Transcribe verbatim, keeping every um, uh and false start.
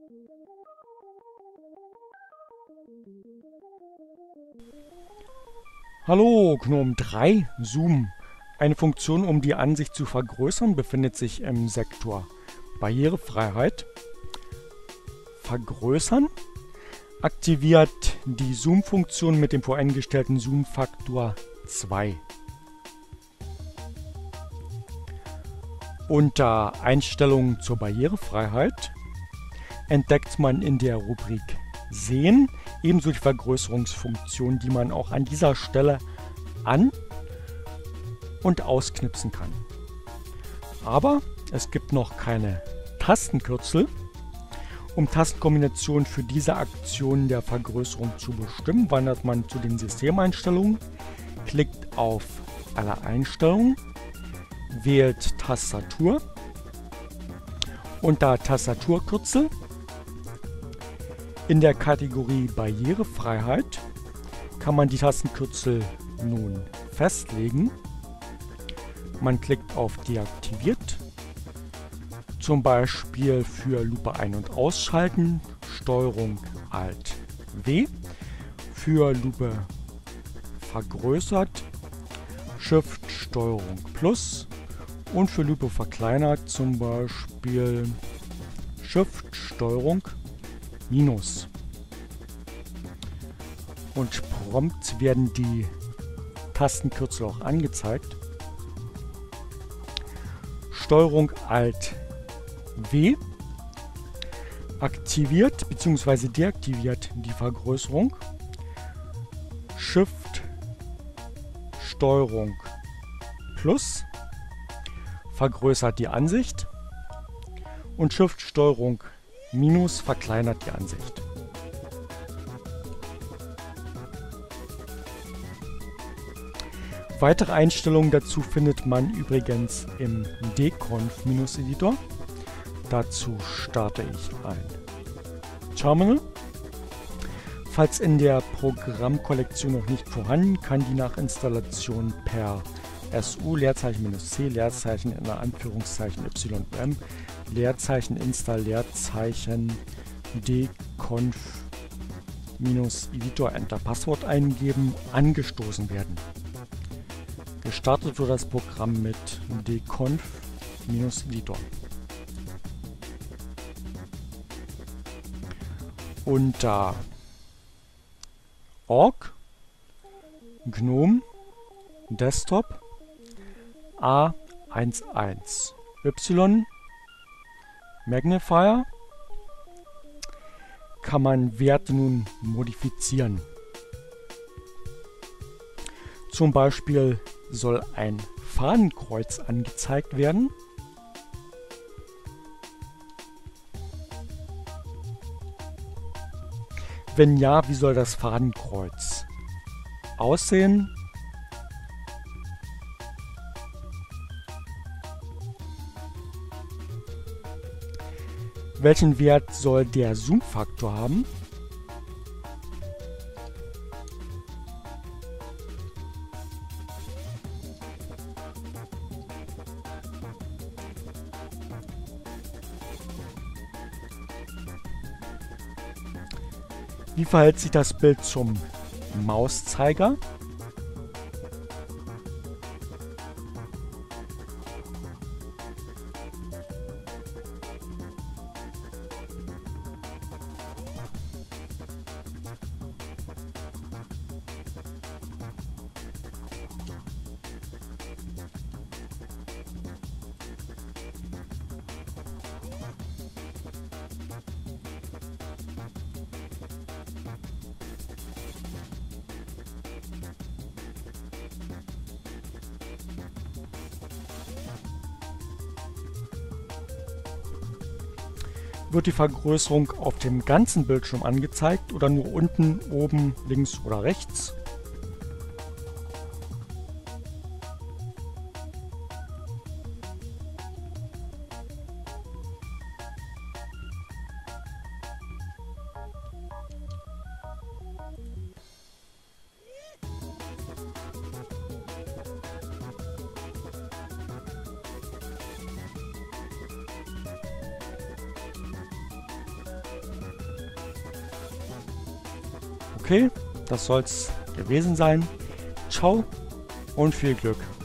Hallo, Gnome drei Zoom. Eine Funktion, um die Ansicht zu vergrößern, befindet sich im Sektor Barrierefreiheit. Vergrößern aktiviert die Zoom-Funktion mit dem voreingestellten Zoom-Faktor zwei. Unter Einstellungen zur Barrierefreiheit entdeckt man in der Rubrik Sehen ebenso die Vergrößerungsfunktion, die man auch an dieser Stelle an- und ausknipsen kann. Aber es gibt noch keine Tastenkürzel. Um Tastenkombinationen für diese Aktion der Vergrößerung zu bestimmen, wandert man zu den Systemeinstellungen, klickt auf Alle Einstellungen, wählt Tastatur. Unter Tastaturkürzel in der Kategorie Barrierefreiheit kann man die Tastenkürzel nun festlegen. Man klickt auf Deaktiviert, zum Beispiel für Lupe ein- und ausschalten, Steuerung Alt W, für Lupe vergrößert, Shift Steuerung Plus und für Lupe verkleinert zum Beispiel Shift Steuerung Minus. Und prompt werden die Tastenkürzel auch angezeigt. Steuerung Alt W aktiviert bzw. deaktiviert die Vergrößerung. Shift Steuerung Plus vergrößert die Ansicht und Shift Steuerung Minus verkleinert die Ansicht. Weitere Einstellungen dazu findet man übrigens im Deconf-Editor. Dazu starte ich ein Terminal. Falls in der Programmkollektion noch nicht vorhanden, kann die Nachinstallation per su Leerzeichen C Leerzeichen in Anführungszeichen yum Leerzeichen install Leerzeichen deconf-editor Enter Passwort eingeben, angestoßen werden. Gestartet wird das Programm mit deconf-editor. Unter Org Gnome Desktop A elf Y Magnifier kann man Werte nun modifizieren. Zum Beispiel soll ein Fadenkreuz angezeigt werden. Wenn ja, wie soll das Fadenkreuz aussehen? Welchen Wert soll der Zoom-Faktor haben? Wie verhält sich das Bild zum Mauszeiger? Wird die Vergrößerung auf dem ganzen Bildschirm angezeigt oder nur unten, oben, links oder rechts? Okay, das soll's gewesen sein. Ciao und viel Glück.